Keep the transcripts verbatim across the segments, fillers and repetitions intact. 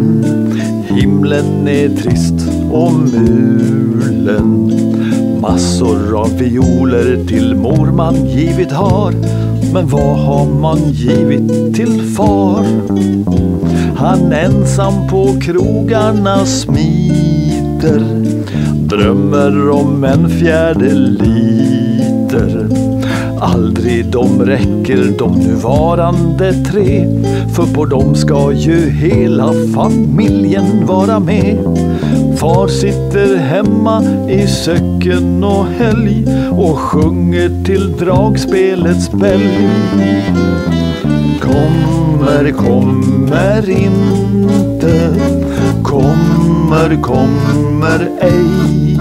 våren. Himlen är trist och mulen. Massor av violer till mor man givit har. Men vad har man givit till far? Han ensam på krogarna smiter, drömmer om en fjärde liter. Aldrig de räcker de nuvarande tre, för på dem ska ju hela familjen vara med. Far sitter hemma i söcken och helg och sjunger till dragspelets bälg. Kommer, kommer inte, kommer, kommer ej.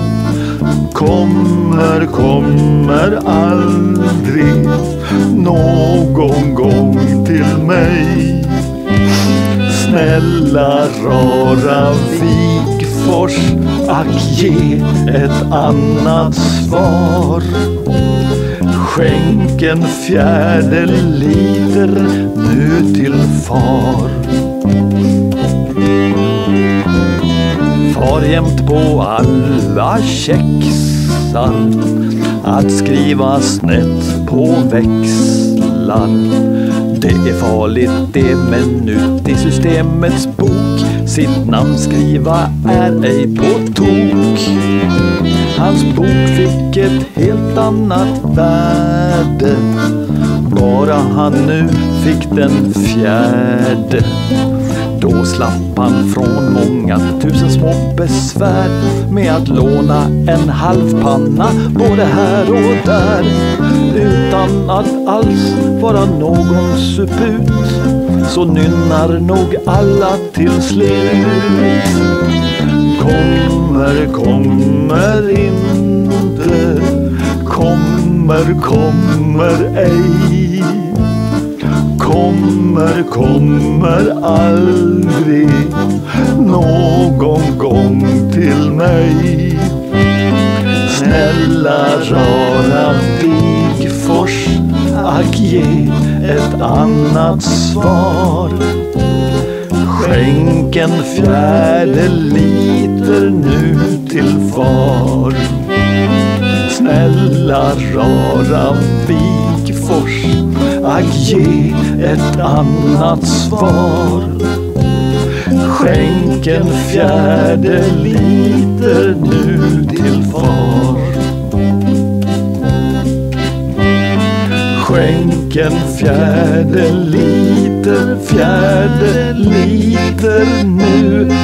Kommer, kommer aldrig någon gång till mig. Snälla rara Wigforss, ack ge ett annat svar. Skänk en fjärde liter nu till far. Far jämt på alla kexar att skriva snett på växlar. Det är farligt det, men ut i systemets bok sitt namn skriva är ej på tok. Hans bok fick ett helt annat värde, bara han nu fick den fjärde. Då slapp han från många tusen små besvär med att låna en halvpanna både här och där, utan att alls vara någon suput. Så nynnar nog alla till slut. Kommer, kommer inte, kommer, kommer ej. Kommer, kommer aldrig någon gång till mig. Snälla rara Wigforss, ack ge ett annat svar. Skänk en fjärde liter nu till far. Snälla rara Wigforss, ack ge ett annat svar. Skänk en fjärde liter nu till far. Skänk en fjärde liter, fjärde liter nu